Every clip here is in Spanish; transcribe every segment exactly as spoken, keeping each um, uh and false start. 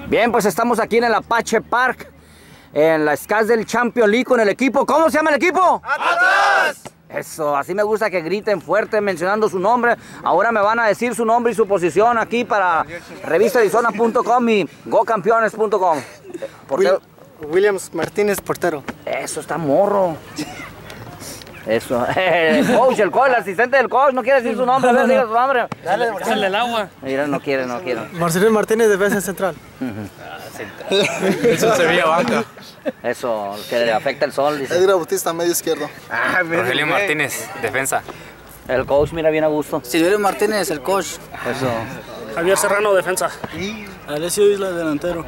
Bien, pues estamos aquí en el Apache Park, en la Scars del Champions League con el equipo. ¿Cómo se llama el equipo? ¡Atlas! Eso, así me gusta que griten fuerte mencionando su nombre. Ahora me van a decir su nombre y su posición aquí para revista arizona punto com y go campeones punto com. Will, Williams Martínez, portero. Eso está morro. Eso, el coach, el coach, el asistente del coach, no quiere decir su nombre, a ver, diga su nombre. Dale, dale el agua. Mira, no quiere, no quiere. Marcelino Martínez, defensa central. Eso se veía banca. Eso, que le afecta el sol, dice. Edgar Bautista, medio izquierdo. Ah, Rogelio Martínez, defensa. El coach mira bien a gusto. Silverio Martínez, el coach. Eso. Javier Serrano, defensa. Alessio Isla, delantero.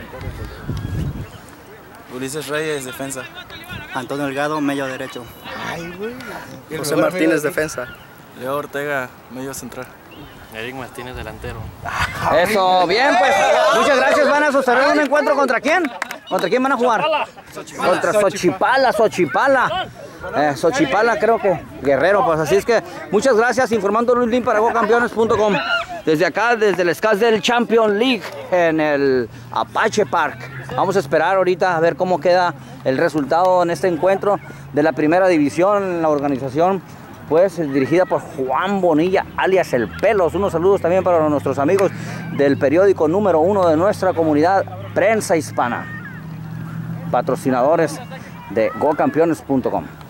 Ulises Reyes, defensa. Antonio Delgado, medio derecho. José Martínez, defensa. Leo Ortega, medio central. Eric Martínez, delantero. Eso, bien, pues. Muchas gracias. ¿Van a sostener un encuentro contra quién? ¿Contra quién van a jugar? Contra Xochipala, Xochipala. Eh, Xochipala, creo que Guerrero, pues así es que muchas gracias. Informando Luis Lin para go campeones punto com. Desde acá, desde el Scars del Champions League en el Apache Park. Vamos a esperar ahorita a ver cómo queda el resultado en este encuentro de la primera división, la organización pues dirigida por Juan Bonilla, alias El Pelos. Unos saludos también para nuestros amigos del periódico número uno de nuestra comunidad, Prensa Hispana, patrocinadores de go campeones punto com.